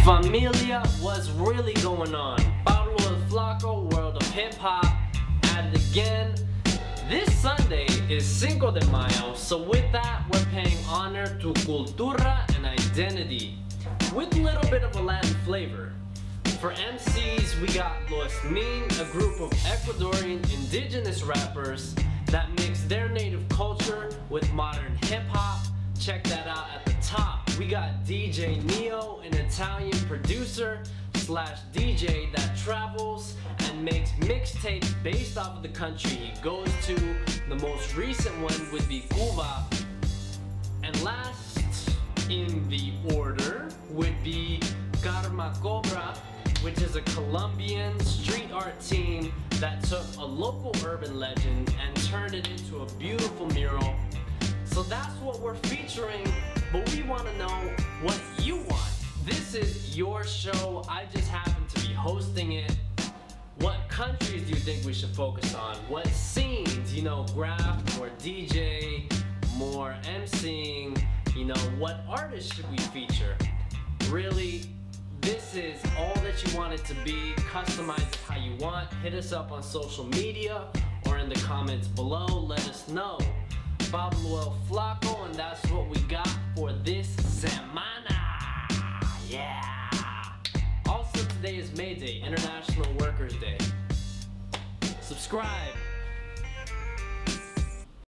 Familia, what's really going on? Pablo El Flaco, World of Hip Hop, at it again. This Sunday is Cinco de Mayo, so with that, we're paying honor to cultura and identity, with a little bit of a Latin flavor. For MCs, we got Los Min, a group of Ecuadorian indigenous rappers that mix their native culture with modern hip hop. Check that out at the top. We got DJ Neo, an Italian producer slash DJ that travels and makes mixtapes based off of the country he goes to. The most recent one would be Cuba. And last in the order would be Karma Cobra, which is a Colombian street art team that took a local urban legend and turned it into a beautiful mural. So that's what we're featuring, but we want to know what you want. This is your show, I just happen to be hosting it. What countries do you think we should focus on? What scenes, graph, more DJ, more MCing, what artists should we feature? Really, this is all that you want it to be. Customize it how you want. Hit us up on social media or in the comments below. Let us know. Pablo El Flaco, and that's what we got for this semana. Yeah. Also, today is May Day, International Workers' Day. Subscribe.